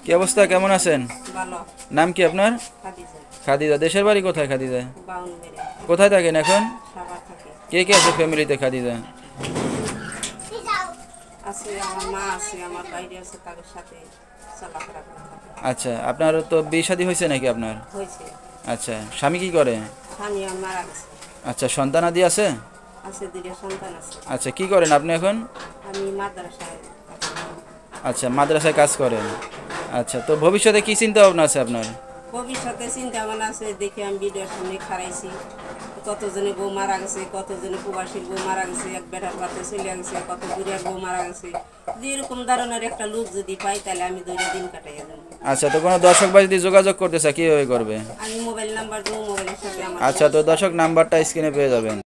কি অবস্থা, কেমন আছেন? ভালো। নাম কি আপনার? খাদিজা। খাদিজা। দেশের বাড়ি কোথায় খাদিজা? বাউন্ডারি। কোথায় থাকেন এখন? সাভার থাকে। কে কে আছে ফ্যামিলিতে খাদিজা? আছে আমার মা আছে, আমার বাইরে আছে, তাদের সাথে চলাফেরা করে থাকে। আচ্ছা, আপনার তো বিয়ে শাদী হয়েছে নাকি আপনার? হয়েছে। আচ্ছা, স্বামী কি করে? স্বামী আমার মারা গেছে। আচ্ছা, সন্তান আদি আছে? আছে, দুইটা সন্তান আছে। আচ্ছা, কি করেন আপনি এখন? আমি মাদ্রাসায় থাকি। আচ্ছা, মাদ্রাসায় কাজ করেন। আচ্ছা, তো ভবিষ্যতে কি চিন্তা ভাবনা আছে আপনার? ভবিষ্যতে চিন্তা ভাবনা আছে, দেখে আমি ভিডিওর সামনে খারাইছি কতজনে বউ মারা গেছে, কতজনে প্রবাসীর বউ মারা গেছে, এক বেটার পাতে চলে গেছে, কত বুড়িয়ার বউ মারা গেছে। যদি এরকম ধরনের একটা লোক যদি পাই তাহলে আমি দুইটা দিন কাটাইয়া দেবো। আচ্ছা, তো কোনো দর্শক ভাই যদি যোগাযোগ করতে চায় কীভাবে করবে? আমি মোবাইল নাম্বার দেবো, মোবাইলের সাথে আমার। আচ্ছা, তো দর্শক নাম্বারটা স্ক্রিনে পেয়ে যাবেন।